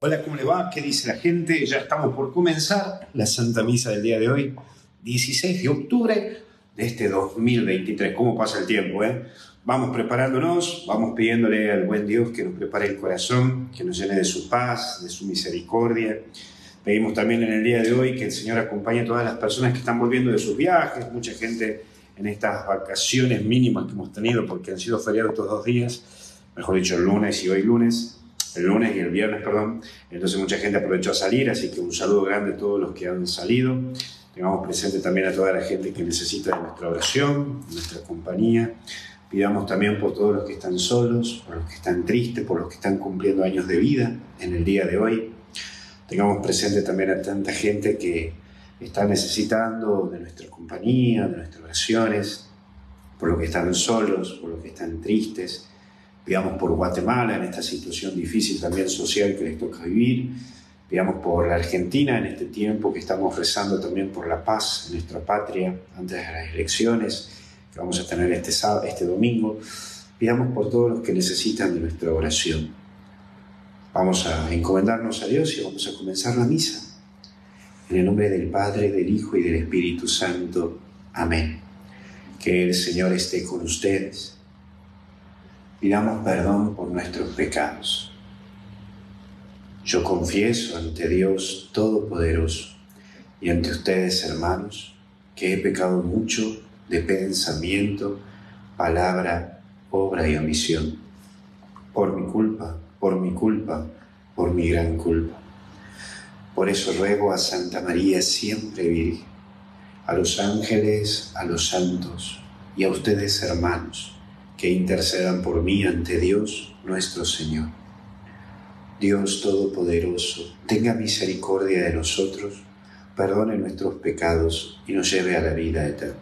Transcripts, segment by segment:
Hola, ¿cómo le va? ¿Qué dice la gente? Ya estamos por comenzar la Santa Misa del día de hoy, 16 de octubre de este 2023. ¿Cómo pasa el tiempo, eh? Vamos preparándonos, vamos pidiéndole al buen Dios que nos prepare el corazón, que nos llene de su paz, de su misericordia. Pedimos también en el día de hoy que el Señor acompañe a todas las personas que están volviendo de sus viajes, mucha gente en estas vacaciones mínimas que hemos tenido, porque han sido feriados estos 2 días, mejor dicho, el lunes y hoy lunes. El lunes y el viernes, perdón. Entonces mucha gente aprovechó a salir, así que un saludo grande a todos los que han salido. Tengamos presente también a toda la gente que necesita de nuestra oración, de nuestra compañía. Pidamos también por todos los que están solos, por los que están tristes, por los que están cumpliendo años de vida en el día de hoy. Tengamos presente también a tanta gente que está necesitando de nuestra compañía, de nuestras oraciones, por los que están solos, por los que están tristes. Pidamos por Guatemala en esta situación difícil también social que les toca vivir. Pidamos por la Argentina en este tiempo que estamos rezando también por la paz en nuestra patria antes de las elecciones que vamos a tener este domingo. Pidamos por todos los que necesitan de nuestra oración. Vamos a encomendarnos a Dios y vamos a comenzar la misa. En el nombre del Padre, del Hijo y del Espíritu Santo. Amén. Que el Señor esté con ustedes. Pidamos perdón por nuestros pecados. Yo confieso ante Dios Todopoderoso y ante ustedes, hermanos, que he pecado mucho de pensamiento, palabra, obra y omisión. Por mi culpa, por mi gran culpa. Por eso ruego a Santa María siempre Virgen, a los ángeles, a los santos y a ustedes, hermanos, que intercedan por mí ante Dios nuestro Señor. Dios Todopoderoso, tenga misericordia de nosotros, perdone nuestros pecados y nos lleve a la vida eterna.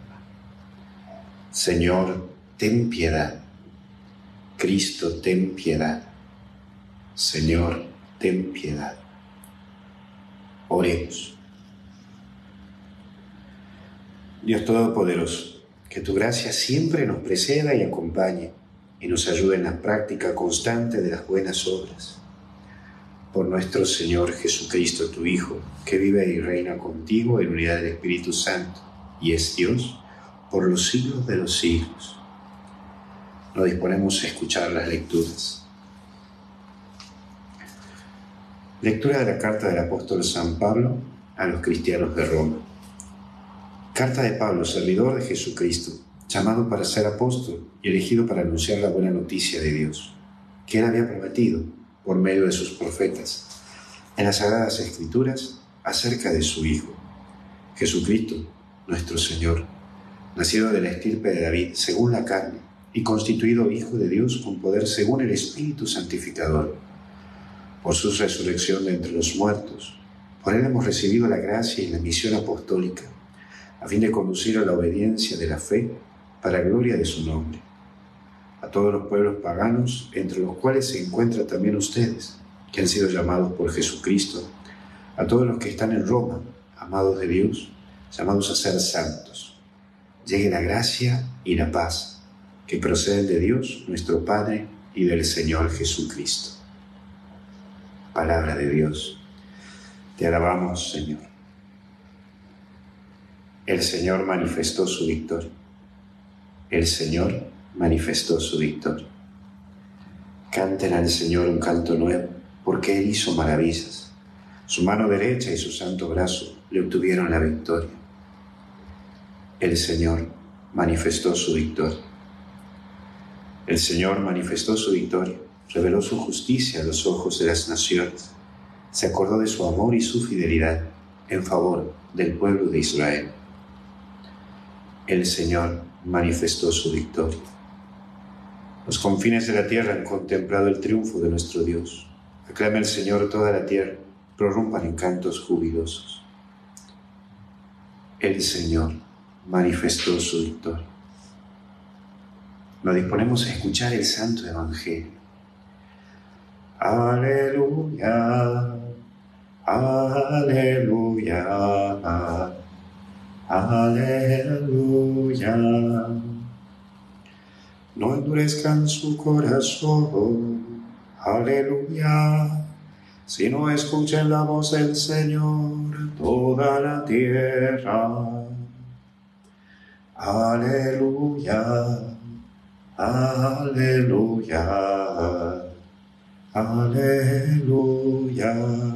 Señor, ten piedad. Cristo, ten piedad. Señor, ten piedad. Oremos. Dios Todopoderoso, que tu gracia siempre nos preceda y acompañe y nos ayude en la práctica constante de las buenas obras. Por nuestro Señor Jesucristo, tu Hijo, que vive y reina contigo en unidad del Espíritu Santo y es Dios por los siglos de los siglos. Nos disponemos a escuchar las lecturas. Lectura de la carta del apóstol San Pablo a los cristianos de Roma. Carta de Pablo, servidor de Jesucristo, llamado para ser apóstol y elegido para anunciar la buena noticia de Dios, que Él había prometido por medio de sus profetas en las Sagradas Escrituras acerca de su Hijo, Jesucristo, nuestro Señor, nacido de la estirpe de David según la carne y constituido Hijo de Dios con poder según el Espíritu Santificador, por su resurrección de entre los muertos. Por Él hemos recibido la gracia y la misión apostólica, a fin de conducir a la obediencia de la fe para gloria de su nombre, a todos los pueblos paganos, entre los cuales se encuentran también ustedes, que han sido llamados por Jesucristo, a todos los que están en Roma, amados de Dios, llamados a ser santos. Llegue la gracia y la paz, que proceden de Dios, nuestro Padre, y del Señor Jesucristo. Palabra de Dios. Te alabamos, Señor. El Señor manifestó su victoria. El Señor manifestó su victoria. Canten al Señor un canto nuevo, porque Él hizo maravillas. Su mano derecha y su santo brazo le obtuvieron la victoria. El Señor manifestó su victoria. El Señor manifestó su victoria, reveló su justicia a los ojos de las naciones, se acordó de su amor y su fidelidad en favor del pueblo de Israel. El Señor manifestó su victoria. Los confines de la tierra han contemplado el triunfo de nuestro Dios. Aclame al Señor toda la tierra, prorrumpan en cantos jubilosos. El Señor manifestó su victoria. Nos disponemos a escuchar el Santo Evangelio. Aleluya, aleluya. Aleluya. No endurezcan su corazón. Aleluya. sino escuchen la voz del Señor toda la tierra. Aleluya, aleluya, aleluya.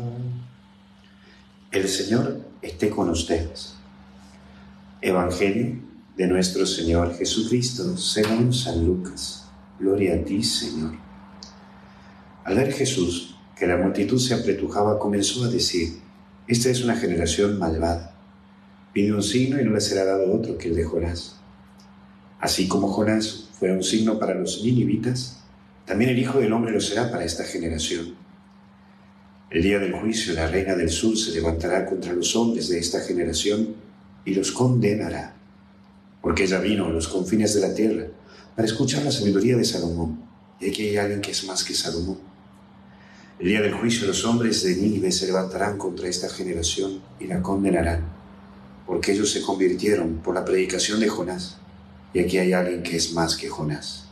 El Señor esté con ustedes. Evangelio de nuestro Señor Jesucristo según San Lucas. Gloria a ti, Señor. Al ver Jesús que la multitud se apretujaba, comenzó a decir: esta es una generación malvada. Pide un signo y no le será dado otro que el de Jonás. Así como Jonás fue un signo para los ninivitas, también el Hijo del Hombre lo será para esta generación. El día del juicio, la reina del sur se levantará contra los hombres de esta generación y los condenará, porque ella vino a los confines de la tierra para escuchar la sabiduría de Salomón, y aquí hay alguien que es más que Salomón. El día del juicio los hombres de Nínive se levantarán contra esta generación y la condenarán, porque ellos se convirtieron por la predicación de Jonás, y aquí hay alguien que es más que Jonás.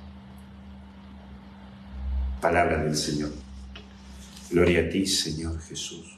Palabra del Señor. Gloria a ti, Señor Jesús.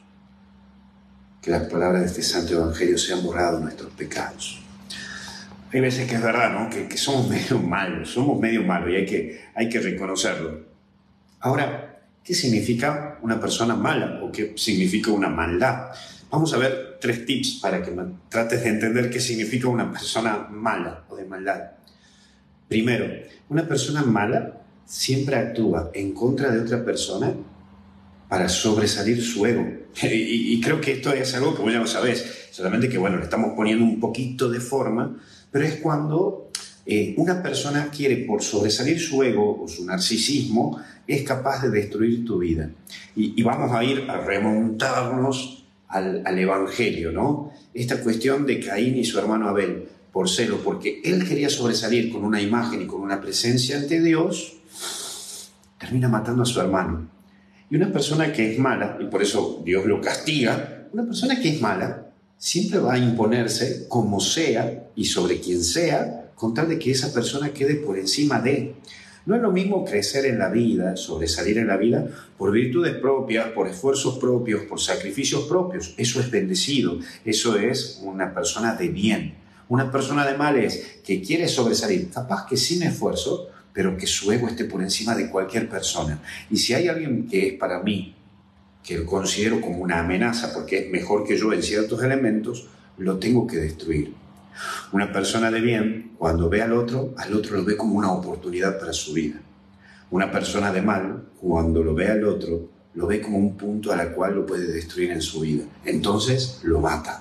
Que las palabras de este Santo Evangelio sean borrados nuestros pecados. Hay veces que es verdad, ¿no? Que somos medio malos y hay que reconocerlo. Ahora, ¿qué significa una persona mala o qué significa una maldad? Vamos a ver 3 tips para que trates de entender qué significa una persona mala o de maldad. Primero, una persona mala siempre actúa en contra de otra persona para sobresalir su ego. Y creo que esto es algo que vos ya lo sabés, solamente que, bueno, le estamos poniendo un poquito de forma, pero es cuando una persona quiere, por sobresalir su ego o su narcisismo, es capaz de destruir tu vida. Y vamos a ir a remontarnos al Evangelio, ¿no? Esta cuestión de Caín y su hermano Abel, por celo, porque él quería sobresalir con una imagen y con una presencia ante Dios, termina matando a su hermano. Y una persona que es mala, y por eso Dios lo castiga, una persona que es mala siempre va a imponerse como sea y sobre quien sea, con tal de que esa persona quede por encima de. No es lo mismo crecer en la vida, sobresalir en la vida, por virtudes propias, por esfuerzos propios, por sacrificios propios. Eso es bendecido, eso es una persona de bien. Una persona de mal es que quiere sobresalir, capaz que sin esfuerzo, pero que su ego esté por encima de cualquier persona. Y si hay alguien que es para mí, que lo considero como una amenaza porque es mejor que yo en ciertos elementos, lo tengo que destruir. Una persona de bien, cuando ve al otro lo ve como una oportunidad para su vida. Una persona de mal, cuando lo ve al otro, lo ve como un punto a la cual lo puede destruir en su vida. Entonces lo mata.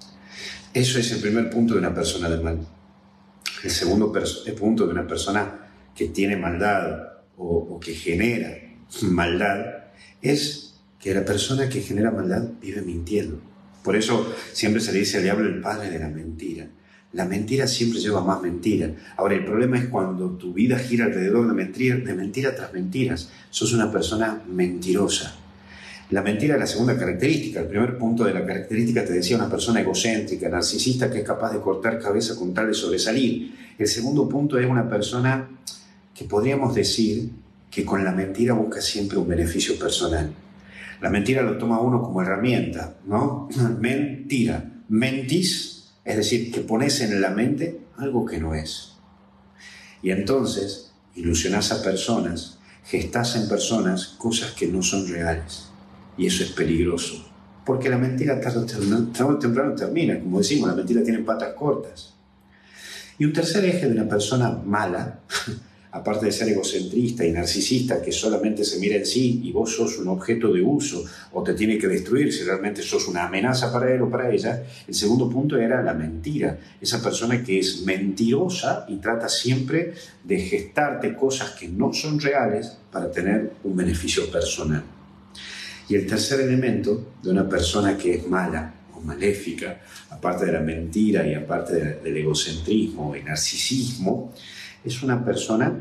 Eso es el primer punto de una persona de mal. El segundo punto de una persona que tiene maldad o que genera maldad es que la persona que genera maldad vive mintiendo. Por eso siempre se le dice al diablo el padre de la mentira. La mentira siempre lleva más mentira. Ahora, el problema es cuando tu vida gira alrededor de mentira tras mentiras. Sos una persona mentirosa. La mentira es la segunda característica. El primer punto de la característica te decía una persona egocéntrica, narcisista, que es capaz de cortar cabeza con tal de sobresalir. El segundo punto es una persona que podríamos decir que con la mentira busca siempre un beneficio personal. La mentira lo toma uno como herramienta, ¿no? Mentira. Mentís, es decir, que pones en la mente algo que no es. Y entonces ilusionás a personas, gestás en personas cosas que no son reales. Y eso es peligroso, porque la mentira tarde o temprano termina. Como decimos, la mentira tiene patas cortas. Y un tercer eje de una persona mala, aparte de ser egocentrista y narcisista, que solamente se mira en sí y vos sos un objeto de uso o te tiene que destruir si realmente sos una amenaza para él o para ella, el segundo punto era la mentira. Esa persona que es mentirosa y trata siempre de gestarte cosas que no son reales para tener un beneficio personal. Y el tercer elemento de una persona que es mala o maléfica, aparte de la mentira y aparte del egocentrismo y narcisismo, es una persona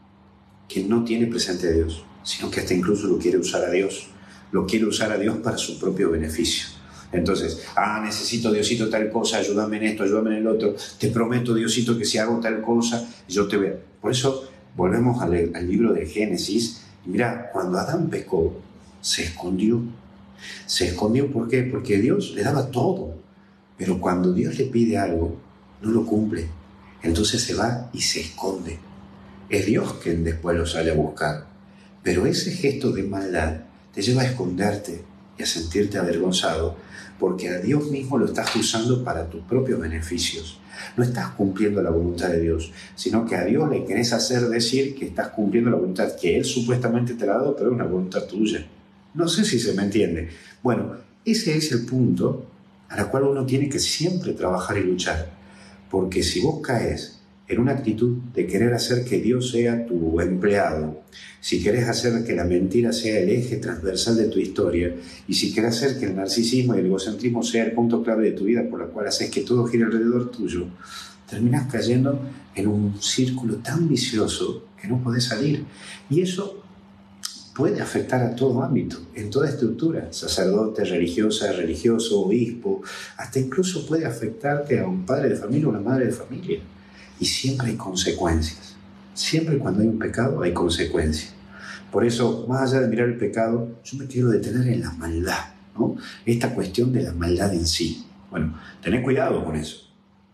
que no tiene presente a Dios, sino que hasta incluso lo quiere usar a Dios. Lo quiere usar a Dios para su propio beneficio. Entonces, necesito, Diosito, tal cosa, ayúdame en esto, ayúdame en el otro. Te prometo, Diosito, que si hago tal cosa, yo te veo. Por eso, volvemos al libro de Génesis. Y mira, cuando Adán pecó, se escondió. Se escondió, ¿por qué? Porque Dios le daba todo, pero cuando Dios le pide algo, no lo cumple. Entonces se va y se esconde. Es Dios quien después lo sale a buscar. Pero ese gesto de maldad te lleva a esconderte y a sentirte avergonzado, porque a Dios mismo lo estás usando para tus propios beneficios. No estás cumpliendo la voluntad de Dios, sino que a Dios le querés hacer decir que estás cumpliendo la voluntad que Él supuestamente te la ha dado, pero es una voluntad tuya. No sé si se me entiende. Bueno, ese es el punto a la cual uno tiene que siempre trabajar y luchar. Porque si vos caes en una actitud de querer hacer que Dios sea tu empleado, si querés hacer que la mentira sea el eje transversal de tu historia, y si querés hacer que el narcisismo y el egocentrismo sea el punto clave de tu vida por el cual haces que todo gire alrededor tuyo, terminás cayendo en un círculo tan vicioso que no podés salir. Y eso puede afectar a todo ámbito, en toda estructura, sacerdote, religiosa, religioso, obispo, hasta incluso puede afectarte a un padre de familia o una madre de familia. Y siempre hay consecuencias. Siempre cuando hay un pecado hay consecuencias. Por eso, más allá de mirar el pecado, yo me quiero detener en la maldad, ¿no? Esta cuestión de la maldad en sí. Bueno, tened cuidado con eso.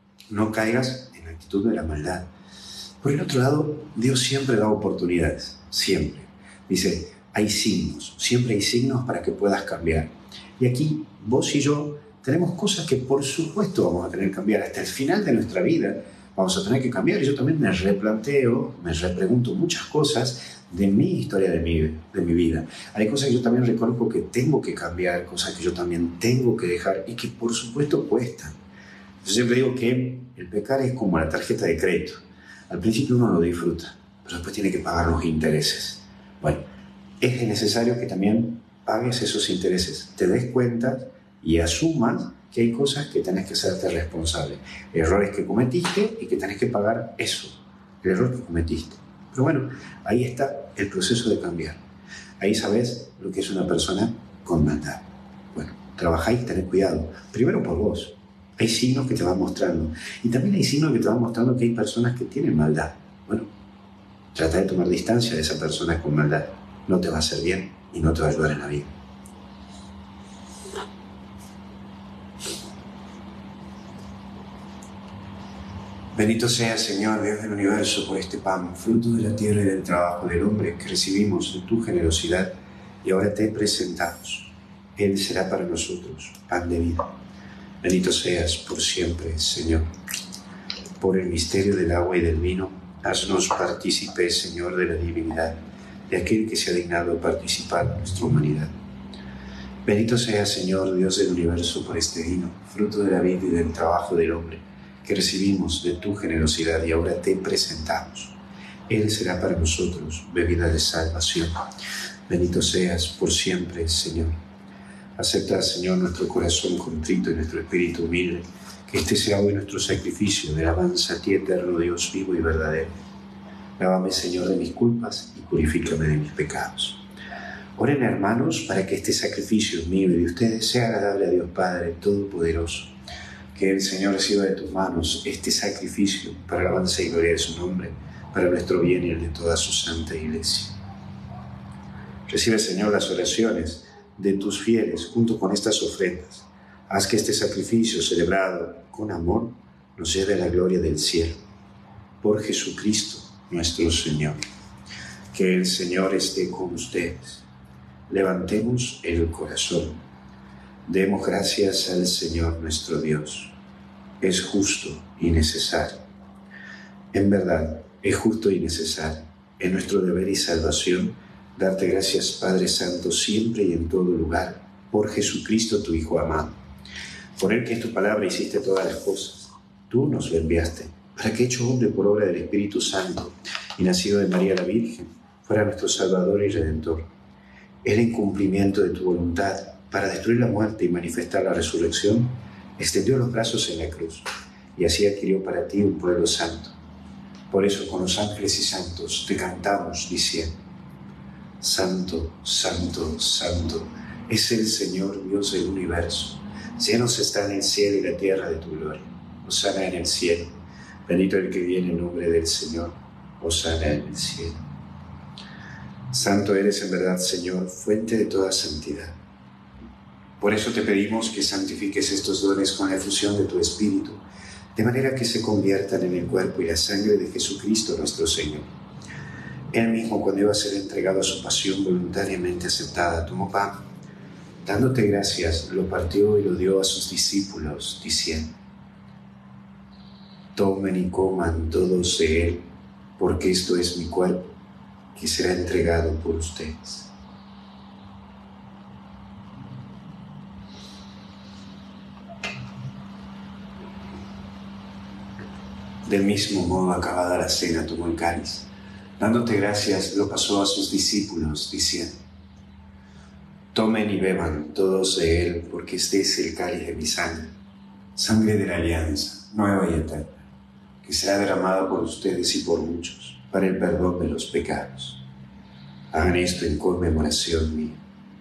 No caigas en la actitud de la maldad. Por el otro lado, Dios siempre da oportunidades. Siempre. Dice, hay signos. Siempre hay signos para que puedas cambiar. Y aquí, vos y yo tenemos cosas que por supuesto vamos a tener que cambiar. Hasta el final de nuestra vida vamos a tener que cambiar. Y yo también me replanteo, me repregunto muchas cosas de mi historia, de mi vida. Hay cosas que yo también reconozco que tengo que cambiar, cosas que yo también tengo que dejar y que por supuesto cuestan. Yo siempre digo que el pecar es como la tarjeta de crédito. Al principio uno lo disfruta, pero después tiene que pagar los intereses. Bueno, es necesario que también pagues esos intereses, te des cuenta y asumas que hay cosas que tenés que hacerte responsable. Errores que cometiste y que tenés que pagar eso, el error que cometiste. Pero bueno, ahí está el proceso de cambiar. Ahí sabes lo que es una persona con maldad. Bueno, trabajá y tened cuidado. Primero por vos. Hay signos que te van mostrando. Y también hay signos que te van mostrando que hay personas que tienen maldad. Bueno, trata de tomar distancia de esa persona con maldad. No te va a hacer bien y no te va a ayudar en la vida. Bendito sea, Señor, Dios del universo, por este pan, fruto de la tierra y del trabajo del hombre que recibimos de tu generosidad y ahora te presentamos. Él será para nosotros pan de vida. Bendito seas por siempre, Señor. Por el misterio del agua y del vino, haznos partícipes, Señor, de la divinidad, de aquel que se ha dignado participar en nuestra humanidad. Bendito seas, Señor, Dios del universo, por este vino, fruto de la vida y del trabajo del hombre, que recibimos de tu generosidad y ahora te presentamos. Él será para nosotros bebida de salvación. Bendito seas por siempre, Señor. Acepta, Señor, nuestro corazón contrito y nuestro espíritu humilde, que este sea hoy nuestro sacrificio de alabanza a ti, eterno Dios vivo y verdadero. Lávame, Señor, de mis culpas y purifícame de mis pecados. Oren, hermanos, para que este sacrificio mío y de ustedes sea agradable a Dios Padre Todopoderoso. Que el Señor reciba de tus manos este sacrificio para la alabanza y gloria de su nombre, para nuestro bien y el de toda su santa iglesia. Recibe, Señor, las oraciones de tus fieles junto con estas ofrendas. Haz que este sacrificio celebrado con amor nos lleve a la gloria del cielo. Por Jesucristo nuestro Señor. Que el Señor esté con ustedes. Levantemos el corazón. Demos gracias al Señor nuestro Dios. Es justo y necesario. En verdad, es justo y necesario. Es nuestro deber y salvación darte gracias, Padre Santo, siempre y en todo lugar, por Jesucristo, tu Hijo amado. Por Él que es tu palabra hiciste todas las cosas. Tú nos lo enviaste, para que, hecho hombre por obra del Espíritu Santo y nacido de María la Virgen, fuera nuestro Salvador y Redentor. Él, en cumplimiento de tu voluntad, para destruir la muerte y manifestar la resurrección, extendió los brazos en la cruz y así adquirió para ti un pueblo santo. Por eso, con los ángeles y santos te cantamos diciendo: Santo, Santo, Santo, es el Señor Dios del universo. Llenos están el cielo y la tierra de tu gloria. Hosana en el cielo. Bendito el que viene en nombre del Señor. Hosana en el cielo. Santo eres en verdad, Señor, fuente de toda santidad. Por eso te pedimos que santifiques estos dones con la efusión de tu Espíritu, de manera que se conviertan en el cuerpo y la sangre de Jesucristo nuestro Señor. Él mismo, cuando iba a ser entregado a su pasión voluntariamente aceptada, tomó pan, dándote gracias, lo partió y lo dio a sus discípulos, diciendo: tomen y coman todos de él, porque esto es mi cuerpo, que será entregado por ustedes. Del mismo modo, acabada la cena, tomó el cáliz. Dándote gracias, lo pasó a sus discípulos, diciendo: tomen y beban todos de él, porque este es el cáliz de mi sangre, sangre de la alianza, nueva y eterna, que será derramada por ustedes y por muchos, para el perdón de los pecados. Hagan esto en conmemoración mía.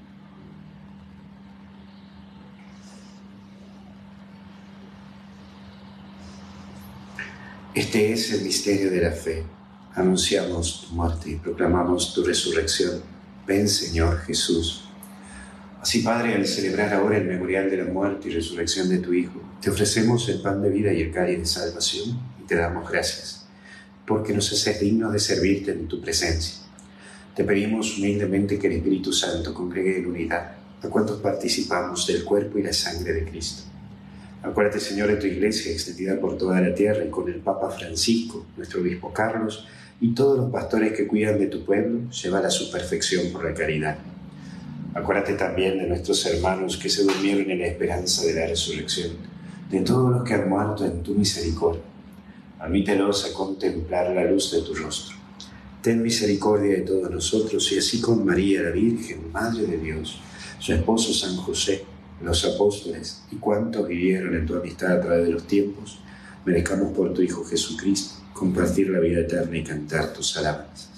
Este es el misterio de la fe. Anunciamos tu muerte y proclamamos tu resurrección. Ven, Señor Jesús. Así, Padre, al celebrar ahora el memorial de la muerte y resurrección de tu Hijo, te ofrecemos el pan de vida y el cáliz de salvación y te damos gracias, porque nos haces dignos de servirte en tu presencia. Te pedimos humildemente que el Espíritu Santo congregue en unidad a cuantos participamos del cuerpo y la sangre de Cristo. Acuérdate, Señor, de tu Iglesia extendida por toda la tierra y con el Papa Francisco, nuestro Obispo Carlos y todos los pastores que cuidan de tu pueblo, llévala a su perfección por la caridad. Acuérdate también de nuestros hermanos que se durmieron en la esperanza de la resurrección, de todos los que han muerto en tu misericordia. Admítelos a contemplar la luz de tu rostro. Ten misericordia de todos nosotros y así con María la Virgen, Madre de Dios, su esposo San José, los apóstoles y cuantos vivieron en tu amistad a través de los tiempos, merezcamos por tu Hijo Jesucristo compartir la vida eterna y cantar tus alabanzas.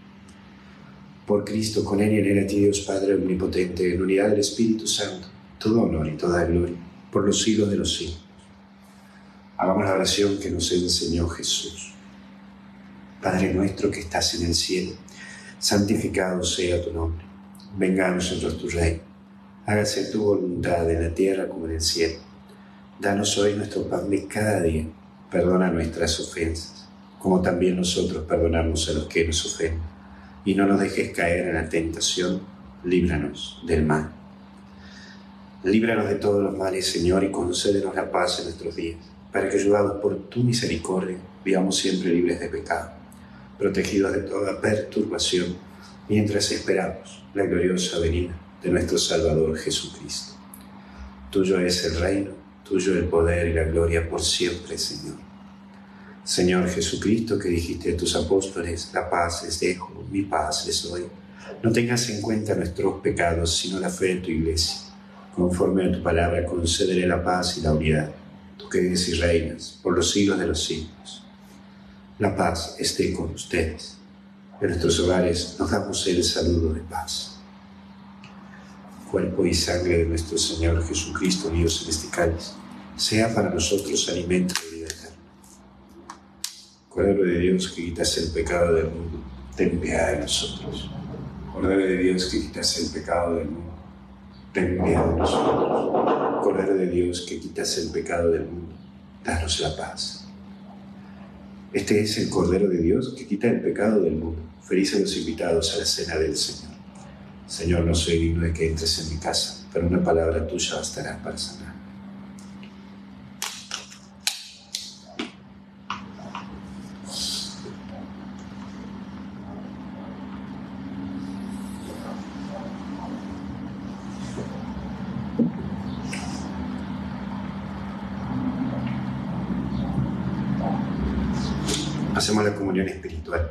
Por Cristo, con Él y en Él, a ti, Dios Padre omnipotente, en unidad del Espíritu Santo, todo honor y toda gloria, por los siglos de los siglos. Hagamos la oración que nos enseñó Jesús. Padre nuestro que estás en el cielo, santificado sea tu nombre. Venga a nosotros tu reino. Hágase tu voluntad en la tierra como en el cielo. Danos hoy nuestro pan de cada día. Perdona nuestras ofensas, como también nosotros perdonamos a los que nos ofenden. Y no nos dejes caer en la tentación, líbranos del mal. Líbranos de todos los males, Señor, y concédenos la paz en nuestros días, para que, ayudados por tu misericordia, vivamos siempre libres de pecado, protegidos de toda perturbación, mientras esperamos la gloriosa venida de nuestro Salvador Jesucristo. Tuyo es el reino, tuyo el poder y la gloria por siempre, Señor. Señor Jesucristo, que dijiste a tus apóstoles: la paz les dejo, mi paz les doy. No tengas en cuenta nuestros pecados, sino la fe de tu Iglesia. Conforme a tu palabra, concédele la paz y la unidad, tú que vives y reinas por los siglos de los siglos. La paz esté con ustedes. En nuestros hogares nos damos el saludo de paz. Cuerpo y sangre de nuestro Señor Jesucristo, unidos en este cáliz, sea para nosotros alimento de vida eterna. Cordero de Dios que quitas el pecado del mundo, ten piedad de nosotros. Cordero de Dios que quitas el pecado del mundo, ten piedad de nosotros. Cordero de Dios que quitas el pecado del mundo, danos la paz. Este es el Cordero de Dios que quita el pecado del mundo. Felices los invitados a la cena del Señor. Señor, no soy digno de que entres en mi casa, pero una palabra tuya bastará para sanar. Hacemos la comunión espiritual.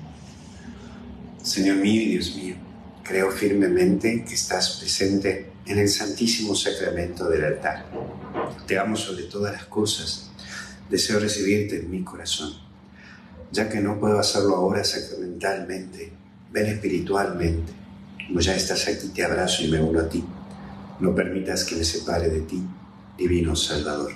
Señor mío y Dios mío, creo firmemente que estás presente en el santísimo sacramento del altar. Te amo sobre todas las cosas. Deseo recibirte en mi corazón. Ya que no puedo hacerlo ahora sacramentalmente, ven espiritualmente. Como ya estás aquí, te abrazo y me uno a ti. No permitas que me separe de ti, divino Salvador.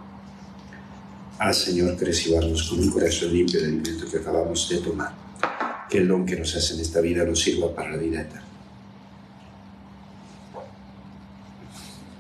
Haz, Señor, que recibamos con un corazón limpio el alimento que acabamos de tomar. Que el don que nos hace en esta vida nos sirva para la vida eterna.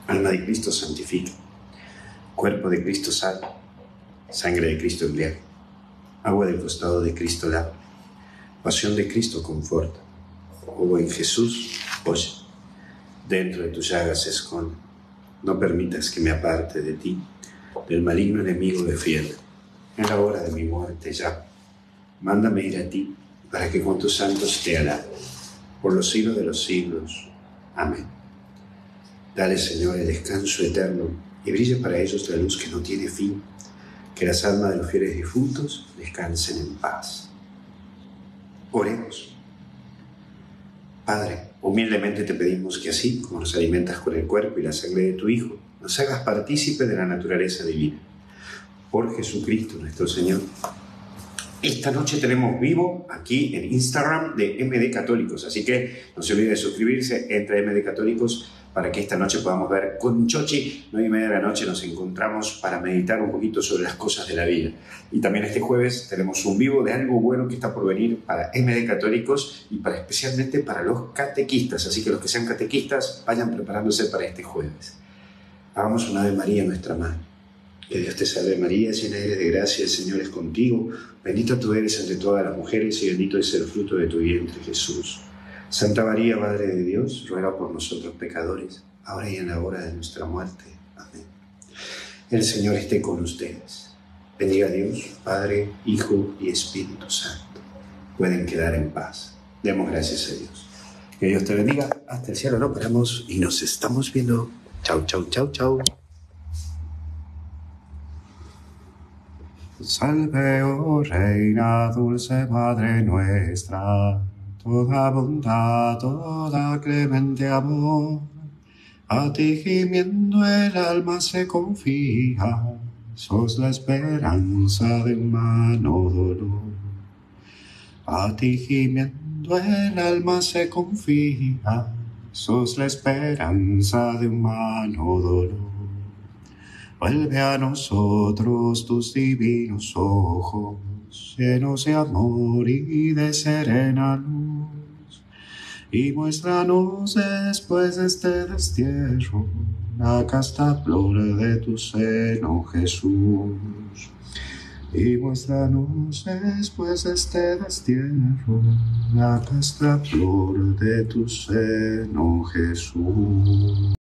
Alma de Cristo santifica, cuerpo de Cristo salva, sangre de Cristo embriaga, agua del costado de Cristo lava, pasión de Cristo conforta. Oh buen Jesús, oye, dentro de tus llagas se esconde. No permitas que me aparte de ti, del maligno enemigo defienda. En la hora de mi muerte ya, mándame ir a ti, para que con tus santos te alabe, por los siglos de los siglos. Amén. Dale, Señor, el descanso eterno, y brille para ellos la luz que no tiene fin. Que las almas de los fieles difuntos descansen en paz. Oremos. Padre, humildemente te pedimos que así como nos alimentas con el cuerpo y la sangre de tu Hijo, nos hagas partícipe de la naturaleza divina. Por Jesucristo nuestro Señor. Esta noche tenemos vivo aquí en Instagram de MD Católicos, así que no se olvide de suscribirse, entra a MD Católicos para que esta noche podamos ver con Chochi. 9:30 de la noche nos encontramos para meditar un poquito sobre las cosas de la vida. Y también este jueves tenemos un vivo de algo bueno que está por venir para MD Católicos y especialmente para los catequistas, así que los que sean catequistas vayan preparándose para este jueves. Hagamos una Ave María, nuestra Madre. Que Dios te salve María, llena eres de gracia, el Señor es contigo. Bendita tú eres entre todas las mujeres y bendito es el fruto de tu vientre, Jesús. Santa María, Madre de Dios, ruega por nosotros pecadores, ahora y en la hora de nuestra muerte. Amén. El Señor esté con ustedes. Bendiga a Dios, Padre, Hijo y Espíritu Santo. Pueden quedar en paz. Demos gracias a Dios. Que Dios te bendiga. Hasta el cielo no paramos y nos estamos viendo. Chau, chau, chau, chau. Salve, oh Reina, dulce Madre nuestra, toda bondad, toda clemente amor, a ti gimiendo el alma se confía, sos la esperanza del humano dolor. A ti gimiendo el alma se confía, sos la esperanza de humano dolor. Vuelve a nosotros tus divinos ojos, llenos de amor y de serena luz, y muéstranos después de este destierro la casta flor de tu seno, Jesús. Y muéstranos después de este destierro la casta flor de tu seno, Jesús.